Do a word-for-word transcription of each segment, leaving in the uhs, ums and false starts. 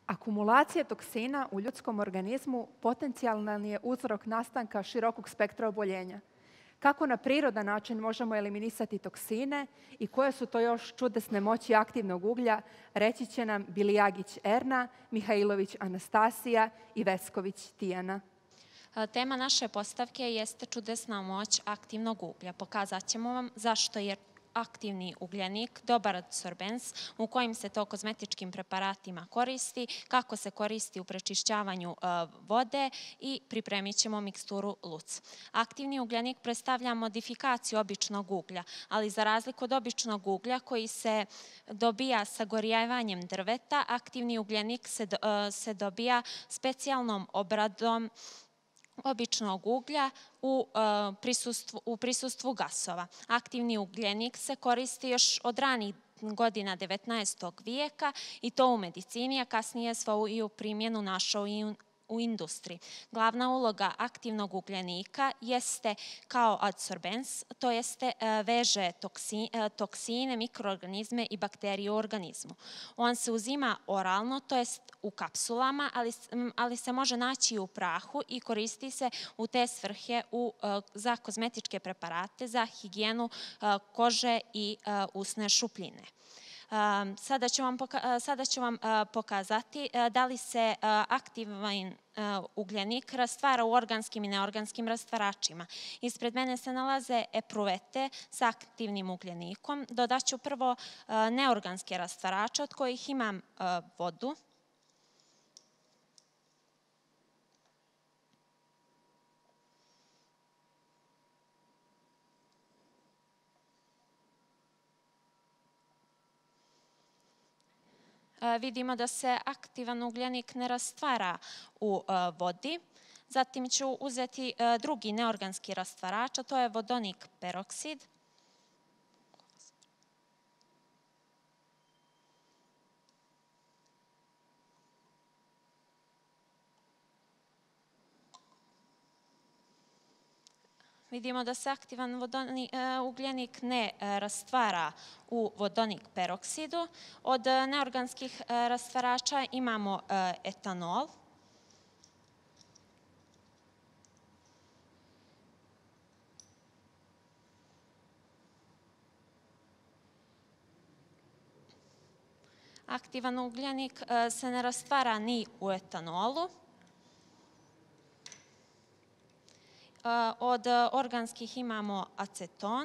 Akumulacija toksina u ljudskom organizmu potencijalan je uzrok nastanka širokog spektra oboljenja. Kako na prirodan način možemo eliminisati toksine i koje su to još čudesne moći aktivnog uglja, reći će nam Bilijagić Erna, Mihajlović Anastasija i Vesković Tijana. Tema naše postavke jeste čudesna moć aktivnog uglja. Pokazat ćemo vam zašto je aktivni ugljenik dobar adsorbens, u kojim se to kozmetičkim preparatima koristi, kako se koristi u prečišćavanju vode i pripremit ćemo miksturu Luc. Aktivni ugljenik predstavlja modifikaciju običnog uglja, ali za razliku od običnog uglja koji se dobija sagorijevanjem drveta, aktivni ugljenik se, se dobija specijalnom obradom običnog uglja u prisustvu, u prisustvu gasova. Aktivni ugljenik se koristi još od ranih godina devetnaestog vijeka i to u medicini, a kasnije svoju i u primjenu našao i u industriji. Glavna uloga aktivnog ugljenika jeste kao adsorbens, to jeste veže toksine, mikroorganizme i bakterije u organizmu. On se uzima oralno, to jest u kapsulama, ali, ali se može naći i u prahu i koristi se u te svrhe u, za kozmetičke preparate, za higijenu kože i usne šupljine. Sada ću vam, sada ću vam pokazati da li se aktivan ugljenik rastvara u organskim i neorganskim rastvaračima. Ispred mene se nalaze epruvete sa aktivnim ugljenikom. Dodat ću prvo neorganske rastvarače od kojih imam vodu. Vidimo da se aktivan ugljenik ne rastvara u vodi. Zatim ću uzeti drugi neorganski rastvarač, a to je vodonik peroksid. Vidimo da se aktivan ugljenik ne rastvara u vodonik peroksidu. Od neorganskih rastvarača imamo etanol. Aktivan ugljenik se ne rastvara ni u etanolu. Od organskih imamo aceton.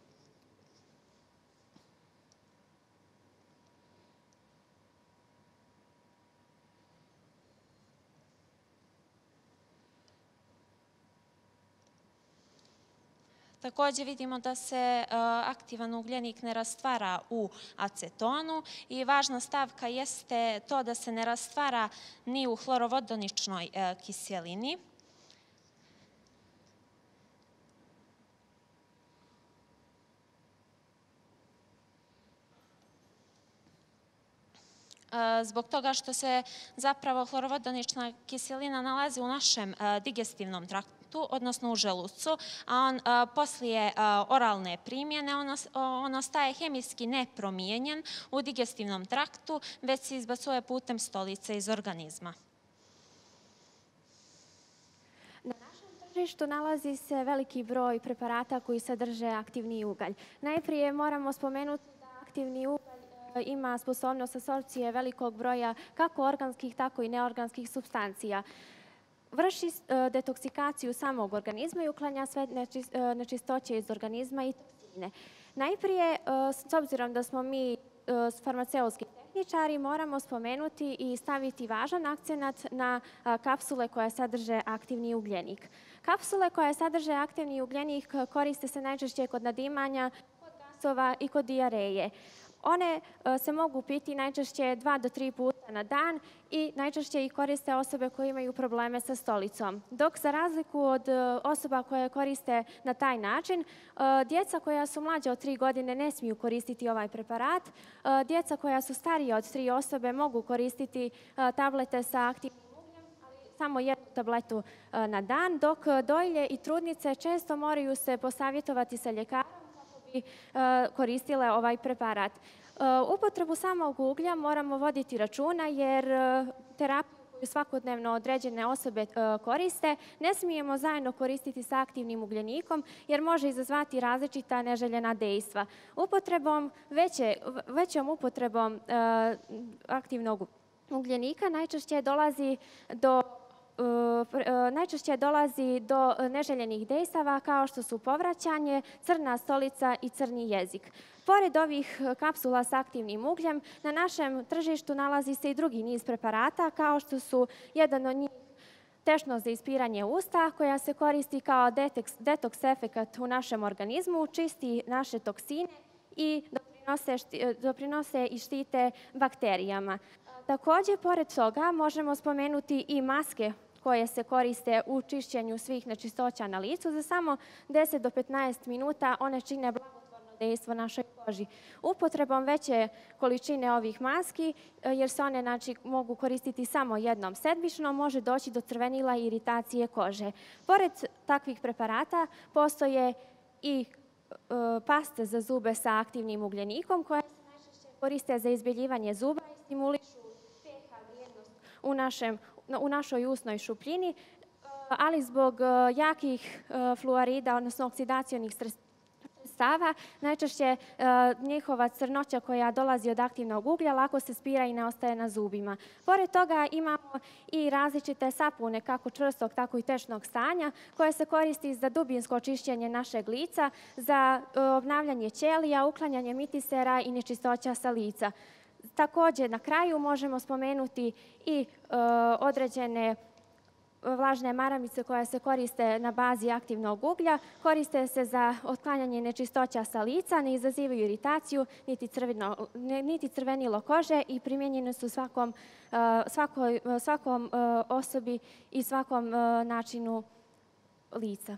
Također vidimo da se aktivan ugljenik ne rastvara u acetonu i važna stavka jeste to da se ne rastvara ni u hlorovodoničnoj kiselini. Zbog toga što se zapravo hlorovodonična kiselina nalazi u našem digestivnom traktu, odnosno u želucu, a on poslije oralne primjene, on ostaje hemijski nepromijenjen u digestivnom traktu, već se izbacuje putem stolice iz organizma. Na našem tržištu nalazi se veliki broj preparata koji sadrže aktivni ugalj. Najprije moramo spomenuti da aktivni ugalj ima sposobnost apsorpcije velikog broja kako organskih, tako i neorganskih supstancija. Vrši detoksikaciju samog organizma i uklanja sve nečistoće iz organizma i toksine. Najprije, s obzirom da smo mi farmaceutski tehničari, moramo spomenuti i staviti važan akcenat na kapsule koje sadrže aktivni ugljenik. Kapsule koje sadrže aktivni ugljenik koriste se najčešće kod nadimanja, kod gasova i kod dijareje. One se mogu piti najčešće dva do tri puta na dan i najčešće ih koriste osobe koje imaju probleme sa stolicom. Dok za razliku od osoba koje koriste na taj način, djeca koja su mlađe od tri godine ne smiju koristiti ovaj preparat. Djeca koja su starije od tri osobe mogu koristiti tablete sa aktivnim ugljem, ali samo jednu tabletu na dan, dok dojilje i trudnice često moraju se posavjetovati sa ljekarom kako bi bi koristile ovaj preparat. Upotrebu samog uglja moramo voditi računa jer terapiju koju svakodnevno određene osobe koriste ne smijemo zajedno koristiti sa aktivnim ugljenikom jer može izazvati različita neželjena dejstva. Upotrebom, veće, većom upotrebom aktivnog ugljenika najčešće dolazi do najčešće dolazi do neželjenih dejstava kao što su povraćanje, crna stolica i crni jezik. Pored ovih kapsula sa aktivnim ugljem, na našem tržištu nalazi se i drugi niz preparata kao što su jedan od njih tečnost za ispiranje usta koja se koristi kao detoks efekat u našem organizmu, čisti naše toksine i doprinose, doprinose i štite bakterijama. Također, pored toga, možemo spomenuti i maske koje se koriste u čišćenju svih nečistoća na licu. Za samo deset do petnaest minuta one čine blagotvorno dejstvo našoj koži. Upotrebom veće količine ovih maski, jer se one znači, mogu koristiti samo jednom sedmično, može doći do crvenila i iritacije kože. Pored takvih preparata postoje i e, paste za zube sa aktivnim ugljenikom koje se najčešće koriste za izbjeljivanje zuba i stimulišu pH vrijednost u, našem, u našoj usnoj šupljini, ali zbog jakih fluorida, odnosno oksidacionih sredstava, najčešće njihova crnoća koja dolazi od aktivnog uglja lako se spira i ne ostaje na zubima. Pored toga imamo i različite sapune, kako čvrstog, tako i tečnog stanja, koje se koristi za dubinsko čišćenje našeg lica, za obnavljanje ćelija, uklanjanje mitisera i nečistoća sa lica. Također, na kraju možemo spomenuti i e, određene vlažne maramice koje se koriste na bazi aktivnog uglja. Koriste se za otklanjanje nečistoća sa lica, ne izazivaju iritaciju, niti, crveno, niti crvenilo kože i primijenjene su svakom, svakoj, svakom osobi i svakom načinu lica.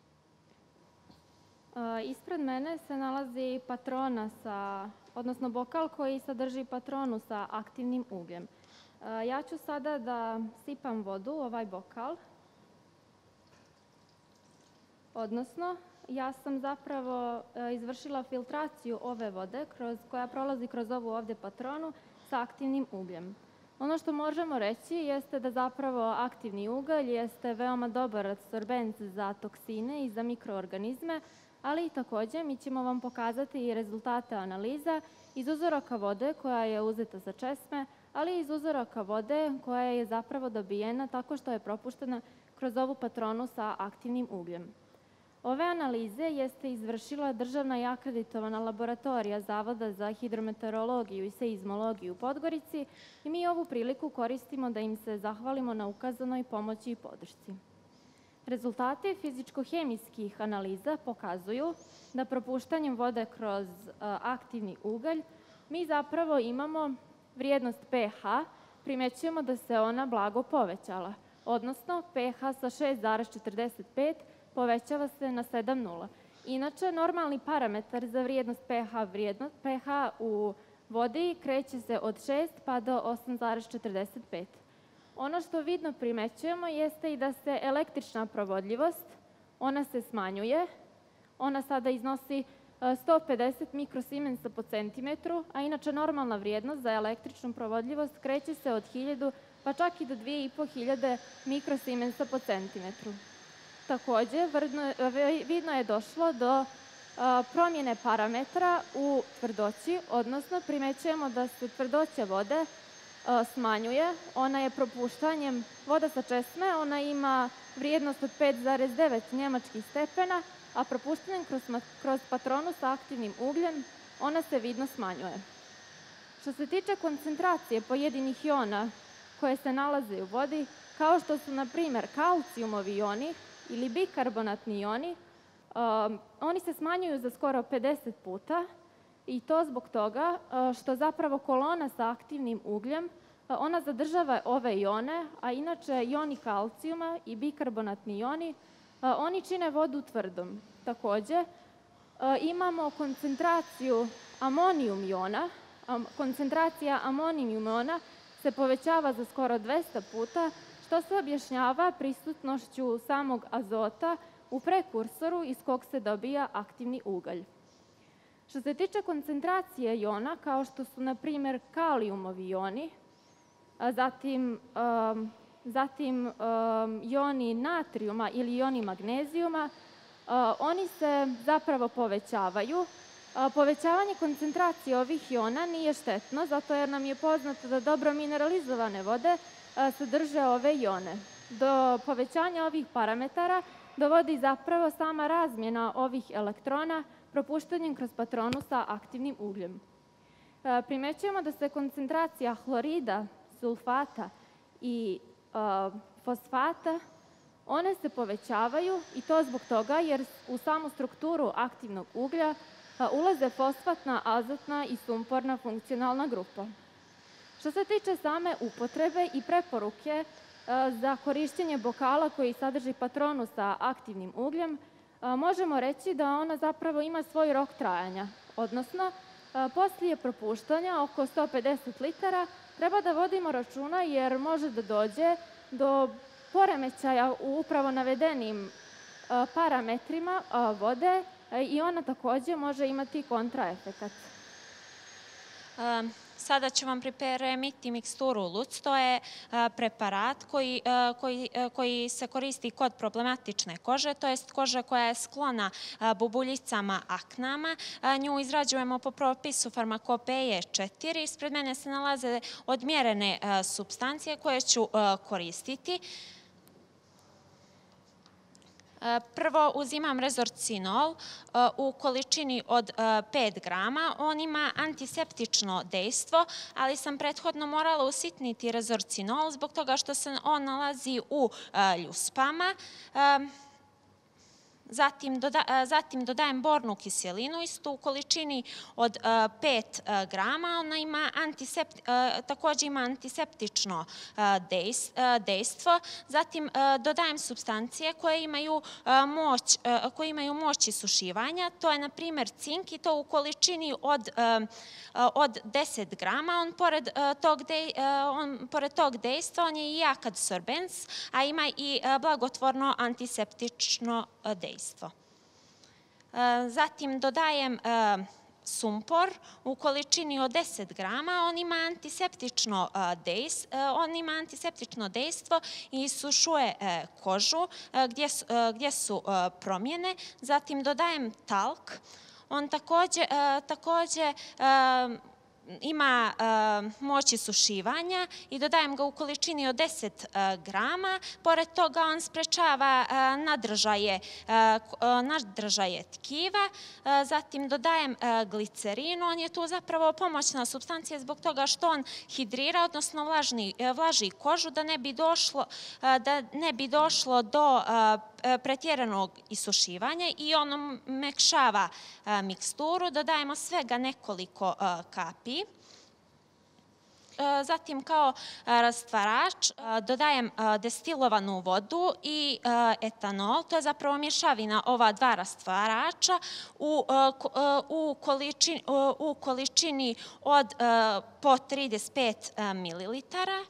Ispred mene se nalazi patrona sa, odnosno bokal koji sadrži patronu sa aktivnim ugljem. Ja ću sada da sipam vodu u ovaj bokal. Odnosno, ja sam zapravo izvršila filtraciju ove vode kroz, koja prolazi kroz ovu ovdje patronu sa aktivnim ugljem. Ono što možemo reći jeste da zapravo aktivni ugalj jeste veoma dobar adsorbent za toksine i za mikroorganizme, ali i također mi ćemo vam pokazati i rezultate analiza iz uzoraka vode koja je uzeta za česme, ali i iz uzoraka vode koja je zapravo dobijena tako što je propuštena kroz ovu patronu sa aktivnim ugljem. Ove analize jeste izvršila državna i akreditovana laboratorija Zavoda za hidrometeorologiju i seizmologiju u Podgorici i mi ovu priliku koristimo da im se zahvalimo na ukazanoj pomoći i podršci. Rezultati fizičko-hemijskih analiza pokazuju da propuštanjem vode kroz aktivni ugalj mi zapravo imamo vrijednost pH, primjećujemo da se ona blago povećala, odnosno pH sa šest zarez četrdeset pet povećava se na sedam zarez nula. Inače, normalni parametar za vrijednost pH, vrijednost pH u vodi kreće se od šest pa do osam zarez četrdeset pet. Ono što vidno primećujemo jeste i da se električna provodljivost, ona se smanjuje, ona sada iznosi sto pedeset mikrosiemensa po centimetru, a inače normalna vrijednost za električnu provodljivost kreće se od hiljadu pa čak i do dvije i po hiljade mikrosiemensa po centimetru. Također, vidno je došlo do promjene parametra u tvrdoći, odnosno primećujemo da se tvrdoća vode smanjuje. Ona je propuštanjem voda sa česme, ona ima vrijednost od pet zarez devet njemačkih stepena, a propuštanjem kroz, kroz patronu sa aktivnim ugljem, ona se vidno smanjuje. Što se tiče koncentracije pojedinih iona koje se nalaze u vodi, kao što su, na primjer, kalcijumovi ioni ili bikarbonatni ioni, um, oni se smanjuju za skoro pedeset puta i to zbog toga uh, što zapravo kolona sa aktivnim ugljem, uh, ona zadržava ove ione, a inače ioni kalcijuma i bikarbonatni ioni, uh, oni čine vodu tvrdom. Također, uh, imamo koncentraciju amonijum iona. Um, koncentracija amonijum iona se povećava za skoro dvesta puta, što se objašnjava prisutnošću samog azota u prekursoru iz kog se dobija aktivni ugalj. Što se tiče koncentracije jona, kao što su, na primjer, kalijumovi joni, zatim, um, zatim um, joni natrijuma ili joni magnezijuma, uh, oni se zapravo povećavaju. Uh, povećavanje koncentracije ovih jona nije štetno, zato jer nam je poznato da dobro mineralizovane vode uh, sadrže ove jone. Do povećanja ovih parametara dovodi zapravo sama razmjena ovih elektrona propuštanjem kroz patronu sa aktivnim ugljem. Uh, primećujemo da se koncentracija hlorida, sulfata i uh, fosfata, one se povećavaju i to zbog toga jer u samu strukturu aktivnog uglja uh, ulaze fosfatna, azotna i sumporna funkcionalna grupa. Što se tiče same upotrebe i preporuke uh, za korišćenje bokala koji sadrži patronu sa aktivnim ugljem, uh, možemo reći da ona zapravo ima svoj rok trajanja, odnosno uh, poslije propuštanja oko sto pedeset litara treba da vodimo računa jer može da dođe do poremećaja u upravo navedenim parametrima vode i ona takođe može imati kontraefekat. Sada ću vam pripremiti miksturu Luc. To je preparat koji, koji, koji se koristi kod problematične kože, to jest kože koja je sklona bubuljicama, aknama. Nju izrađujemo po propisu farmakopeje četiri. Ispred mene se nalaze odmjerene supstancije koje ću koristiti. Prvo uzimam rezorcinol u količini od pet grama. On ima antiseptično dejstvo, ali sam prethodno morala usitniti rezorcinol zbog toga što se on nalazi u ljuspama. Zatim, doda, zatim dodajem bornu kiselinu, isto u količini od pet grama. Ona ima antisepti, takođe ima antiseptično dejstvo. Zatim dodajem supstancije koje imaju moć, koje imaju moć isušivanja. To je, na primjer, cink i to u količini od, od deset grama. On pored tog, de, on, pored tog dejstva on je i jak adsorbens, a ima i blagotvorno antiseptično dejstvo. Zatim dodajem sumpor u količini od deset grama. On ima antiseptično dejstvo, on ima antiseptično dejstvo i isušuje kožu gdje su, gdje su promjene. Zatim dodajem talk. On takođe, takođe ima moć isušivanja i dodajem ga u količini od deset grama. Pored toga on sprečava nadržaje, nadržaje tkiva. Zatim dodajem glicerin. On je tu zapravo pomoćna supstancija zbog toga što on hidrira, odnosno vlažni, vlaži kožu da ne bi došlo, da ne bi došlo do pretjeranog isušivanja i on mekšava miksturu. Dodajemo svega nekoliko kapi. Zatim kao rastvarač dodajem destilovanu vodu i etanol. To je zapravo mješavina ova dva rastvarača u, u, količini, u količini od po trideset pet mililitara.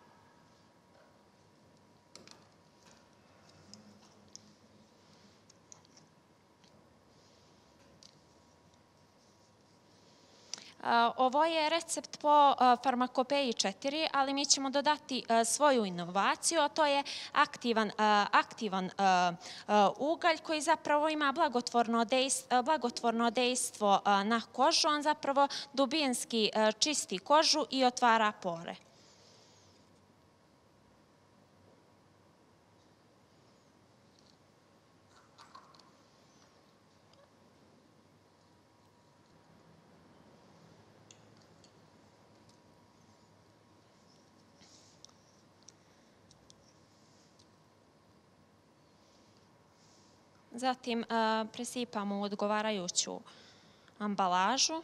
Ovo je recept po farmakopeji četiri, ali mi ćemo dodati svoju inovaciju, a to je aktivan, aktivan ugalj koji zapravo ima blagotvorno dejstvo, blagotvorno dejstvo na kožu. On zapravo dubinski čisti kožu i otvara pore. Zatim presipamo u odgovarajuću ambalažu.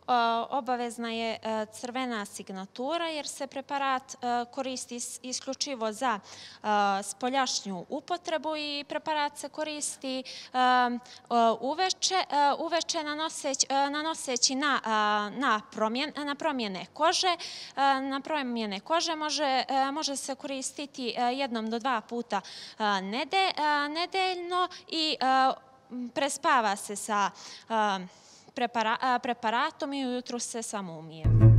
obavezna je crvena signatura jer se preparat koristi isključivo za spoljašnju upotrebu i preparat se koristi uveče, uveče nanoseći na promjene kože. Na promjene kože može se koristiti jednom do dva puta nedeljno i prespava se sa preparatom i ujutru se samo umije.